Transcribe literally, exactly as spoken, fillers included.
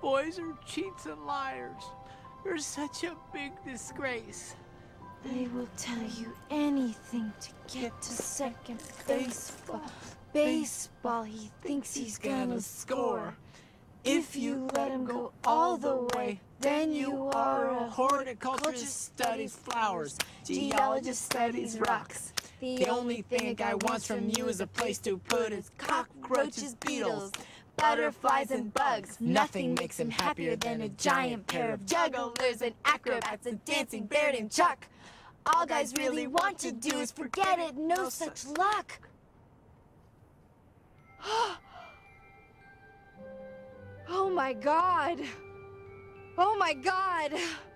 boys are cheats and liars. You're such a big disgrace. They will tell you anything to get to second baseball. Baseball, he thinks he's gonna score. If you let him go all the way, then you are a horticulturist studies flowers, geologist studies rocks. The only thing a guy wants from you is a place to put his cockroaches, beetles, butterflies, and bugs. Nothing makes him happier than a giant pair of jugglers and acrobats and dancing bear named Chuck. All guys really want to do is forget it, no such luck. Oh my God! Oh my God!